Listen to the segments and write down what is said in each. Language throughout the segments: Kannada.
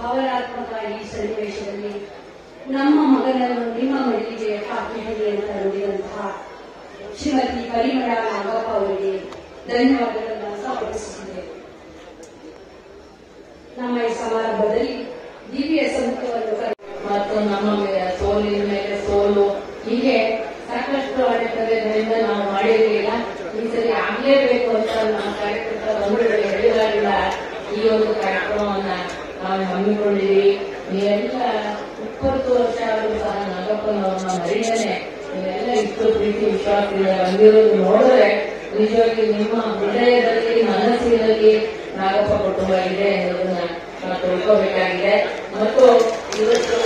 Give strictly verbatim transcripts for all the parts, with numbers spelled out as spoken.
ಭಾವನಾತ್ಮಕ ಈ ಸನ್ನಿವೇಶದಲ್ಲಿ ನಮ್ಮ ಮಗನನ್ನು ನಿಮ್ಮ ಮಡಿಲಿಗೆ ಹಾಕಿಕೊಳ್ಳಿ ಅಂತ ನುಡಿದಂತಹ ಶ್ರೀಮತಿ ಪರಿಮಳ ನಾಗಪ್ಪ ಅವರಿಗೆ ಧನ್ಯವಾದಗಳನ್ನು ಸಮರ್ಪಿಸುತ್ತಿದೆ. ನಮ್ಮ ಈ ಸಮಾರಂಭದಲ್ಲಿ ದಿವ್ಯ ಸಂತವನ್ನು ಮತ್ತು ನಮ್ಮ ಸೋಲಿನ ಮೇಲೆ ಸೋಲು ಹೀಗೆ ಸಾಕಷ್ಟು ಅಡೆತಡೆಗಳಿಂದ ನಾವು ಮಾಡಿರಲಿಲ್ಲ. ಈ ಸರಿ ಆಗ್ಲೇಬೇಕು ಅಂತ ನಮ್ಮ ಕಾರ್ಯಕರ್ತರ ಬಂಧುಗಳು ಹೇಳಿದಾಗಿಲ್ಲ ಈ ಒಂದು ಕಾರ್ಯಕ್ರಮವನ್ನ ನಾವು ಹಮ್ಮಿಕೊಂಡಿದ್ದೀವಿ. ನೀವೆಲ್ಲ ಇಪ್ಪತ್ತು ವರ್ಷ ಆದರೂ ಸಹ ನಾಗಪ್ಪನವ್ರನ್ನ ಮರಿಯನೆ ನೀವೆಲ್ಲ ಇಷ್ಟು ಪ್ರೀತಿ ವಿಶ್ವಾಸದಿಂದ ಬಂದಿರೋದು ನೋಡಿದ್ರೆ ನಿಜವಾಗಿ ನಿಮ್ಮ ಹೃದಯದಲ್ಲಿ ಮನಸ್ಸಿನಲ್ಲಿ ನಾಗಪ್ಪ ಕುಟುಂಬ ಇದೆ ಅನ್ನೋದನ್ನ ನಾವು ತಿಳ್ಕೋಬೇಕಾಗಿದೆ. ಮತ್ತು ಇವತ್ತು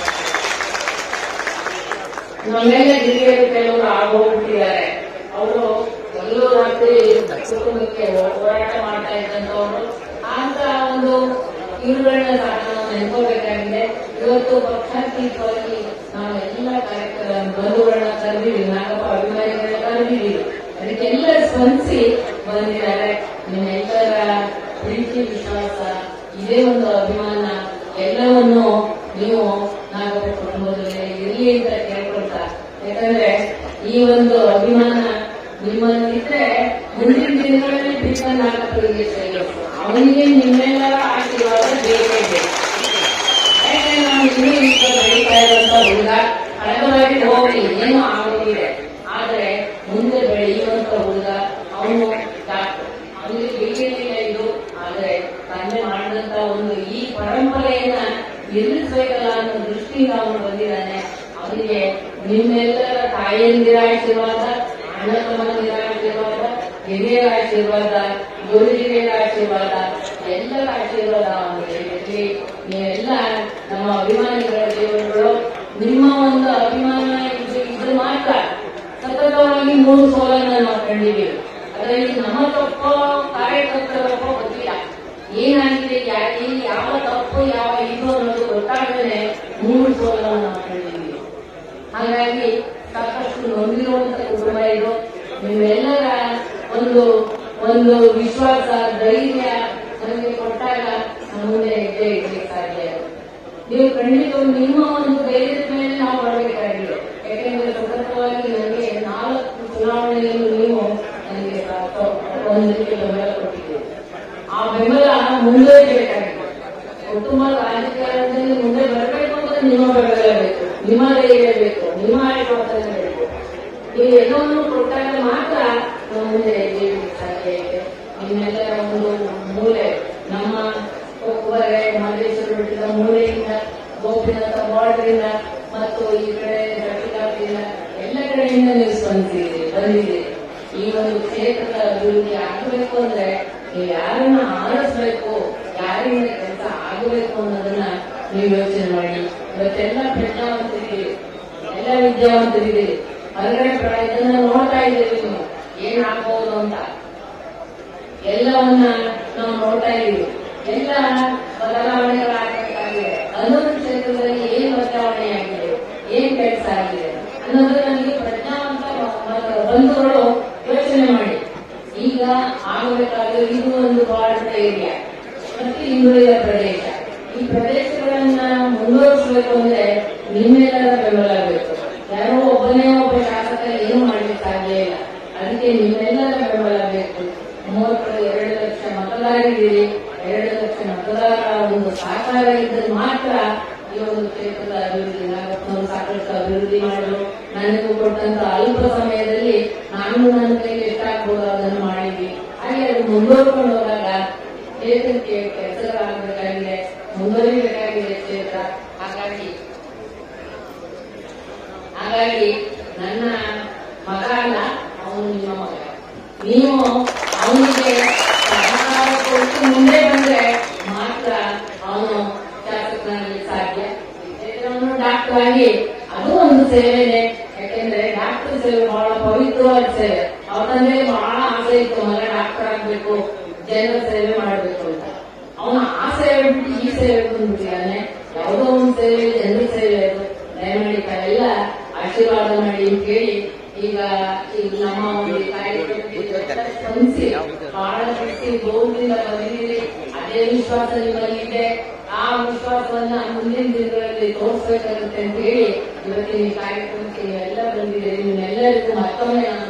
ನಮ್ಮೆಲ್ಲ ಹಿರಿಯರು ಕೆಲವರು ಆಗೋಗ್ಬಿಟ್ಟಿದ್ದಾರೆ. ಅವರು ಎಲ್ಲೋ ರಾತ್ರಿ ಕುಟುಂಬಕ್ಕೆ ಹೋರಾಟ ಮಾಡ್ತಾ ಇದ್ದಂತವರು ಅಂತ ಒಂದು ಇವುಗಳನ್ನ ಸಹ ನಾವು ನೆನ್ಕೋಬೇಕಾಗಿದೆ. ಇವತ್ತು ಪಕ್ಷಾತೀತವಾಗಿ ನಾವು ಎಲ್ಲ ಕಾರ್ಯಕ್ರಮ ಬಂಧುಗಳನ್ನ ಕರೆದಿದ್ದೀವಿ, ನಾಗಪ್ಪ ಅಭಿಮಾನಿಗಳನ್ನ ಕರೆದಿದ್ದೀವಿ. ಅದಕ್ಕೆಲ್ಲ ಸ್ಪಂದಿಸಿ ಬಂದಿದ್ದಾರೆ. ನಿಮ್ಮೆಲ್ಲರ ಪ್ರೀತಿ ವಿಶ್ವಾಸ ಇದೇ ಒಂದು ಅಭಿಮಾನ ಎಲ್ಲವನ್ನು ನೀವು ನಾಗಪ್ಪ ಕುಟುಂಬದಲ್ಲಿ ಇರಲಿ ಅಂತ ಕೇಳ್ಕೊಳ್ತಾ, ಯಾಕಂದ್ರೆ ಈ ಒಂದು ಅಭಿಮಾನ ನಿಮ್ಮಲ್ಲಿದ್ರೆ ಮುಂದಿನ ದಿನಗಳಲ್ಲಿ ಪ್ರೀತ ನಾಗಪ್ಪರಿಗೆ ಸಿಗಬೇಕು. ಅವನಿಗೆ ನಿಮ್ಮೆಲ್ಲರ ಆಶೀರ್ವಾದ ಬೇಕೇ ಬೇಕು. ಯಾಕಂದ್ರೆ ನಾವು ಇನ್ನೂ ಈಗ ಬೆಳೀತಾ ಇರುವಂತ ಹುಡುಗ ಹಳವಾಗಿ ಹೋಗಿ ಏನೋ ಆಗೋಗಿದೆ, ಆದ್ರೆ ಮುಂದೆ ಬೆಳೆಯುವಂತ ಹುಡುಗ ಅವನು ಡಾಕ್ಟರ್, ಅವನಿಗೆ ಬೇಕೇನಿಲ್ಲ ಇದು. ಆದ್ರೆ ತಂದೆ ಮಾಡಿದಂತ ಒಂದು ಈ ಪರಂಪರೆಯನ್ನ ನಿಲ್ಲಿಸಬೇಕಲ್ಲ ಅನ್ನೋ ದೃಷ್ಟಿಯಿಂದ ಅವನು ಬಂದಿದ್ದಾನೆ. ಅವನಿಗೆ ನಿಮ್ಮೆಲ್ಲರ ತಾಯಿಯಂದಿರ ಆಶೀರ್ವಾದ, ಅಣ್ಣ ತಮ್ಮಂದಿರ ಆಶೀರ್ವಾದ, ಹಿರಿಯರ ಆಶೀರ್ವಾದ, ಗುರುಜಿಯರ ಆಶೀರ್ವಾದ, ಎಲ್ಲರ ಆಶೀರ್ವಾದ ಅವನಿಗೆ ಇರಲಿ. ನೀವೆಲ್ಲ ನಮ್ಮ ಅಭಿಮಾನಿಗಳ ದೇವರುಗಳು. ನಿಮ್ಮ ಒಂದು ಅಭಿಮಾನ ಇದು ಇದು ಮಾತ್ರ ಸತತವಾಗಿ ಮೂರು ಸೋಲನ್ನ ನಾವು ಕಂಡಿದ್ದೀವಿ. ಅದರಲ್ಲಿ ನಮ್ಮ ತಪ್ಪು ಕಾರ್ಯಕರ್ತರ ತಪ್ಪು ಗೊತ್ತಿಲ್ಲ, ಏನಾಗಿದೆ ಯಾಕೆ ಯಾವ ತಪ್ಪು ಯಾವ ಇದು ಅನ್ನೋದು ಗೊತ್ತಾಗದೇ ಮೂರು ಸೋಲನ್ನು ನಾವು ಕಂಡಿದ್ದೀವಿ. ಹಾಗಾಗಿ ಸಾಕಷ್ಟು ನೊಂದಿರುವಂತ ಕುಟುಂಬ ಇದು. ನಿಮ್ಮೆಲ್ಲರ ಒಂದು ಒಂದು ವಿಶ್ವಾಸ ಧೈರ್ಯ ನಮಗೆ ಕೊಟ್ಟಾಗ ಮುಂದೆ ಹೆಜ್ಜೆ ಇಡ್ಲಿಕ್ಕೆ ಸಾಧ್ಯ. ನೀವು ಖಂಡಿತ ನಿಮ್ಮ ಒಂದು ಧೈರ್ಯದ ಮೇಲೆ ನಾವು ಮಾಡಬೇಕಾಗಿದೆ. ಯಾಕೆಂದ್ರೆ ಸತತವಾಗಿ ನನಗೆ ನಾಲ್ಕು ಚುನಾವಣೆಯನ್ನು ನೀವು ನನಗೆ ಒಂದು ರೀತಿ ಬೆಂಬಲ ಕೊಟ್ಟಿದ್ದೀರಿ. ಆ ಬೆಂಬಲ ಮುಂದುವರಿಬೇಕಾಗಿದೆ. ಕುಟುಂಬ ರಾಜಕಾರಣದಲ್ಲಿ ಮುಂದೆ ಬರಬೇಕು ಅಂದ್ರೆ ನಿಮ್ಮ ಬೆಂಬಲ ಬೇಕು, ನಿಮ್ಮ ಧೈರ್ಯ ಬೇಕು, ನಿಮ್ಮ ಆಶೀರ್ವಾದ ಬೇಕು. ನೀವು ಎಲ್ಲವನ್ನು ಕೊಟ್ಟಾಗ ಮಾತ್ರ ನಾವು ಮುಂದೆ ಹೆಜ್ಜೆ ಇಡಲಿಕ್ಕೆ ಸಾಧ್ಯ ಇದೆ. ನಿಮ್ಮೆಲ್ಲರ ಒಂದು ಮೂಲೆ ನಮ್ಮ ಕೊಕ್ಕರೆ ಮಹದೇಶ್ವರ ಬೆಟ್ಟದ ಮೂಲೆಯಿಂದ, ಗೋಪಿನಾಥ ಬಾರ್ಡ್ರಿಂದ ಮತ್ತು ಈ ಕಡೆ ರಟ್ಟಿಲಾಪಿಂದ ಎಲ್ಲ ಕಡೆಯಿಂದ ನೀವು ಸ್ಪಂದಿಸಿದ್ದೀರಿ ಬಂದಿದ್ದೀರಿ. ಈ ಒಂದು ಕ್ಷೇತ್ರದ ಅಭಿವೃದ್ಧಿ ಆಗಬೇಕು ಅಂದ್ರೆ ನೀವು ಯಾರನ್ನ ಆರಿಸಬೇಕು, ಯಾರಿಂದ ಕೆಲಸ ಆಗಬೇಕು ಅನ್ನೋದನ್ನ ನೀವು ಯೋಚನೆ ಮಾಡಿ. ಇವತ್ತೆಲ್ಲ ಪ್ರಜ್ಞಾವಂತರಿದ್ದೀರಿ, ಎಲ್ಲ ವಿದ್ಯಾವಂತರಿದ್ದೀರಿ, ಹೊರಗಡೆ ಇದನ್ನ ನೋಡ್ತಾ ಇದ್ದೀರಿ. ನೀವು ಏನಾಗಬಹುದು ಅಂತ ಎಲ್ಲವನ್ನ ನಾವು ನೋಡ್ತಾ ಇದ್ದೀವಿ. ಎಲ್ಲ ಬದಲಾವಣೆಗಳಾಗಬೇಕಾಗಿದೆ. ಅನ್ನೋದು ಕ್ಷೇತ್ರದಲ್ಲಿ ಏನ್ ಬದಲಾವಣೆಯಾಗಿದೆ, ಏನ್ ಕೆಲಸ ಆಗಿದೆ ಅನ್ನೋದನ್ನ ನೀವು ಪ್ರಜ್ಞಾವಂತ ಬಂಧುಗಳು ಯೋಚನೆ ಮಾಡಿ. ಈಗ ಆಗಬೇಕಾದ್ರೆ ಇದು ಒಂದು ಬಾರ್ಡರ್ ಏರಿಯಾ ಮತ್ತು ಹಿಂದುಳಿದ ಪ್ರದೇಶ. ಈ ಪ್ರದೇಶಗಳನ್ನ ಮುಂದುವರಿಸಬೇಕು ಅಂದ್ರೆ ನಿಮ್ಮೆಲ್ಲರ ಬೆಂಬಲ ಬೇಕು. ಯಾರೋ ಒಬ್ಬನೇ ಒಬ್ಬ ಶಾಸಕ ಏನು ಮಾಡ್ಲಿಕ್ಕೆ ಸಾಧ್ಯ ಇಲ್ಲ. ಅದಕ್ಕೆ ನಿಮ್ಮೆಲ್ಲರ ಬೆಂಬಲ ಬೇಕು. ಮೂವತ್ತು ಎರಡು ಲಕ್ಷ ಮತದಾರರಿದ್ದೀರಿ. ಎರಡು ಲಕ್ಷ ಮತದಾರರ ಒಂದು ಸಹಕಾರ ಇದ್ದರೆ ಮಾತ್ರ ಈ ಒಂದು ಕ್ಷೇತ್ರದ ಅಭಿವೃದ್ಧಿ ನಾಗಪ್ಪನವರು ಸಾಕಷ್ಟು ಅಭಿವೃದ್ಧಿ ಮಾಡಲು ನನಗೂ ಕೊಟ್ಟಂತ ಅಲ್ಪ ಸಮಯದಲ್ಲಿ ನಾನು ನನ್ನ ಕೈಗೆ ಎಷ್ಟಾಗಬಹುದು ಅದನ್ನು ಮಾಡಿದ್ವಿ. ಹಾಗೆ ಅದು ಮುಂದುವರ್ಕೊಂಡು ಹೋದಾಗ ಕ್ಷೇತ್ರಕ್ಕೆ ಕೆಲಸಗಳಾಗಬೇಕಾಗಿದೆ, ಮುಂದುವರಿಬೇಕಾಗಿದೆ ಕ್ಷೇತ್ರ. ಹಾಗಾಗಿ ಹಾಗಾಗಿ ನನ್ನ ಮಗ ಅಲ್ಲ, ಅವನು ನಿಮ್ಮ ಮಗ. ನೀವು ಅವನಿಗೆ ಸಹಕಾರ ಕೊಟ್ಟು ಮುಂದೆ ಬಂದ್ರೆ ಮಾತ್ರ ಅವನು ಶಾಸಕನಾಗಲಿಕ್ಕೆ ಸಾಧ್ಯ. ಈ ಕ್ಷೇತ್ರವನ್ನು ಡಾಕ್ಟರ್ ಆಗಿ ಅದು ಒಂದು ಸೇವೆನೆ. ಯಾಕೆಂದ್ರೆ ಡಾಕ್ಟರ್ ಸೇವೆ ಬಹಳ ಪವಿತ್ರವಾದ ಸೇವೆ. ಅವನ ತಂದೆ ಬಹಳ ಆಸೆ ಇತ್ತು, ಮಗ ಡಾಕ್ಟರ್ ಆಗ್ಬೇಕು, ಜನರ ಸೇವೆ ಮಾಡಬೇಕು ಅಂತ. ಅವನ ಆ ಸೇವೆ ಬಿಟ್ಟು ಈ ಸೇವೆ ಬಂದ್ಬಿಟ್ಟಿದ್ದಾನೆ. ಯಾವುದೋ ಒಂದು ಸೇವೆ ಜನರ ಸೇವೆ. ಅದು ದಯಮಾಡಿ ತಾವೆಲ್ಲ ಆಶೀರ್ವಾದ ಮಾಡಿ ಕೇಳಿ. ಈಗ ಈಗ ನಮ್ಮ ಒಂದು ಕಾರ್ಯಕ್ರಮಕ್ಕೆ ಸ್ಪಂದಿಸಿ ಬಹಳ ಶಕ್ತಿ ಗೌರವದಿಂದ ಬಂದಿದ್ದೀರಿ. ಅದೇ ವಿಶ್ವಾಸ ನಿಮ್ಮಲ್ಲಿದೆ. ಆ ವಿಶ್ವಾಸವನ್ನ ಮುಂದಿನ ದಿನಗಳಲ್ಲಿ ತೋರಿಸಬೇಕಾಗುತ್ತೆ ಅಂತ ಹೇಳಿ ಇವತ್ತಿನ ಈ ಕಾರ್ಯಕ್ರಮಕ್ಕೆ ನೀವೆಲ್ಲ ಬಂದಿದ್ದೀರಿ. ನಿಮ್ಮೆಲ್ಲರಿಗೂ ಮತ್ತೊಮ್ಮೆ ನಾನು